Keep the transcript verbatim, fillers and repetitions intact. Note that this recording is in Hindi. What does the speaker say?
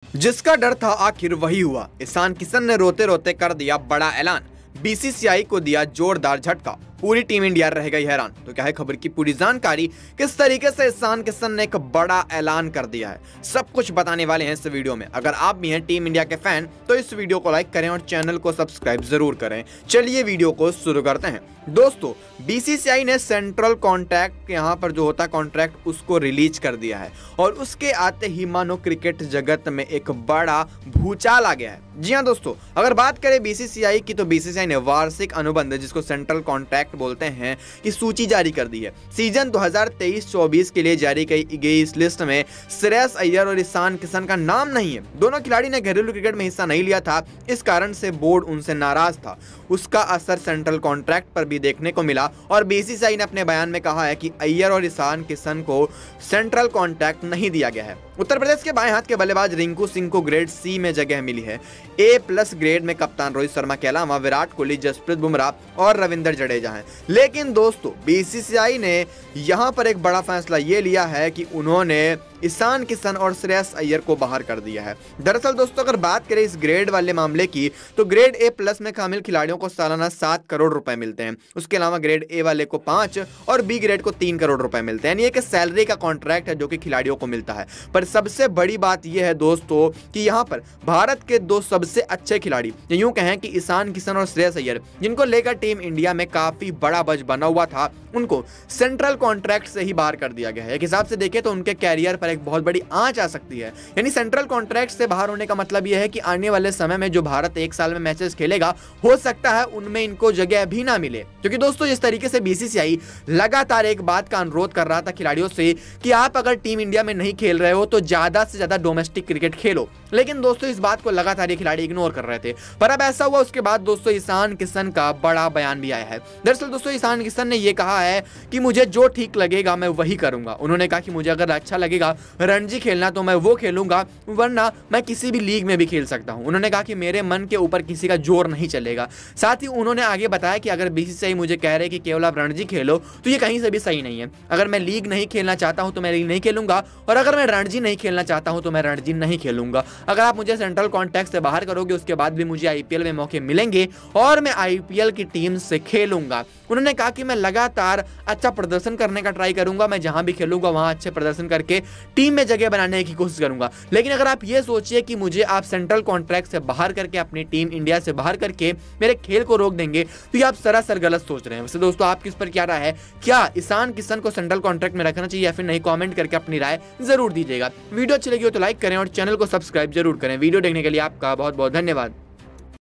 जिसका डर था आखिर वही हुआ। ईशान किशन ने रोते रोते कर दिया बड़ा ऐलान, बीसीसीआई को दिया जोरदार झटका, पूरी टीम इंडिया रह गई हैरान। तो क्या है खबर की पूरी जानकारी, किस तरीके से ईशान किशन ने एक बड़ा ऐलान कर दिया है, सब कुछ बताने वाले हैं इस वीडियो में। अगर आप भी हैं टीम इंडिया के फैन तो इस वीडियो को लाइक करें और चैनल को सब्सक्राइब जरूर करें। चलिए वीडियो को शुरू करते हैं। दोस्तों, बीसीसीआई ने सेंट्रल कॉन्ट्रैक्ट यहाँ पर जो होता है कॉन्ट्रैक्ट उसको रिलीज कर दिया है और उसके आते ही मानो क्रिकेट जगत में एक बड़ा भूचाल आ गया है। जी हाँ दोस्तों, अगर बात करें बीसीसीआई की तो बीसीसीआई ने वार्षिक अनुबंध जिसको सेंट्रल कॉन्ट्रैक्ट बोलते हैं की सूची जारी कर दी है। सीजन दो हज़ार तेईस चौबीस के लिए जारी की गई इस लिस्ट में श्रेयस अय्यर और ईशान किशन का नाम नहीं है। दोनों खिलाड़ी ने घरेलू क्रिकेट में हिस्सा नहीं लिया था, इस कारण से बोर्ड उनसे नाराज था। उसका असर सेंट्रल कॉन्ट्रैक्ट पर भी देखने को मिला और बीसीसीआई ने अपने बयान में कहा है कि अय्यर और ईशान किशन को सेंट्रल कॉन्ट्रैक्ट नहीं दिया गया है। उत्तर प्रदेश के बाएं हाथ के बल्लेबाज रिंकू सिंह को ग्रेड सी में जगह मिली है। ए प्लस ग्रेड में कप्तान रोहित शर्मा के अलावा विराट कोहली, जसप्रीत बुमराह और रविंद्र जडेजा हैं। लेकिन दोस्तों, बीसीसीआई ने यहां पर एक बड़ा फैसला ये लिया है कि उन्होंने ईशान किशन और श्रेयस अय्यर को बाहर कर दिया है। दरअसल दोस्तों, अगर बात करें इस ग्रेड वाले मामले की तो ग्रेड ए प्लस में शामिल खिलाड़ियों को सालाना सात करोड़ रुपए मिलते हैं। उसके अलावा ग्रेड ए वाले को पांच और बी ग्रेड को तीन करोड़ रुपए मिलते हैं। यानी एक सैलरी का कॉन्ट्रैक्ट है जो कि खिलाड़ियों को मिलता है। पर सबसे बड़ी बात यह है दोस्तों कि यहाँ पर भारत के दो सबसे अच्छे खिलाड़ी, यूं कहें कि ईशान किशन और श्रेयस अय्यर, जिनको लेकर टीम इंडिया में काफी बड़ा बज बना हुआ था, उनको सेंट्रल कॉन्ट्रैक्ट से ही बाहर कर दिया गया है। एक हिसाब से देखें तो उनके कैरियर पर एक बहुत बड़ी आंच आ सकती है। यानी सेंट्रल कॉन्ट्रैक्ट से बाहर होने का मतलब यह है कि आने वाले समय में जो भारत एक साल में मैचेस खेलेगा, हो सकता है उनमें इनको जगह भी ना मिले। क्योंकि दोस्तों, जिस तरीके से बीसीसीआई लगातार एक बात का अनुरोध कर रहा था खिलाड़ियों से कि आप अगर टीम इंडिया में नहीं खेल रहे हो तो ज्यादा से ज्यादा डोमेस्टिक क्रिकेट खेलो, लेकिन दोस्तों इस बात को लगातार ये खिलाड़ी इग्नोर कर रहे थे। पर अब ऐसा हुआ, उसके बाद दोस्तों ईशान किशन का बड़ा बयान भी आया है। दरअसल दोस्तों, ईशान किशन ने यह कहा है कि मुझे जो ठीक लगेगा मैं वही करूंगा। उन्होंने कहा कि मुझे अगर अच्छा लगेगा रणजी खेलना तो मैं वो खेलूंगा, वरना मैं किसी भी लीग में भी खेल सकता हूं। उन्होंने कहा कि मेरे मन के ऊपर किसी का जोर नहीं चलेगा। साथ ही उन्होंने आगे बताया कि अगर बीसीसीआई मुझे कह रहे कि केवल आप रणजी खेलो तो ये कहीं से भी सही नहीं है। अगर मैं लीग नहीं खेलना चाहता हूं तो मैं लीग नहीं खेलूंगा, और अगर मैं रणजी नहीं खेलना चाहता हूं तो मैं रणजी नहीं खेलूंगा। अगर आप मुझे सेंट्रल कॉन्ट्रैक्ट से बाहर करोगे उसके बाद भी मुझे आईपीएल में मौके मिलेंगे और मैं आईपीएल की टीम से खेलूंगा। उन्होंने कहा कि मैं लगातार अच्छा प्रदर्शन करने का ट्राई करूंगा, मैं जहां भी खेलूंगा वहां अच्छे प्रदर्शन करके टीम में जगह बनाने की कोशिश करूंगा। लेकिन अगर आप ये सोचिए कि मुझे आप सेंट्रल कॉन्ट्रैक्ट से बाहर करके, अपनी टीम इंडिया से बाहर करके मेरे खेल को रोक देंगे, तो ये आप सरासर गलत सोच रहे हैं। वैसे दोस्तों, आपकी इस पर क्या राय है? क्या ईशान किशन को सेंट्रल कॉन्ट्रैक्ट में रखना चाहिए या फिर नहीं? कमेंट करके अपनी राय जरूर दीजिएगा। वीडियो अच्छी लगी हो तो लाइक करें और चैनल को सब्सक्राइब जरूर करें। वीडियो देखने के लिए आपका बहुत बहुत धन्यवाद।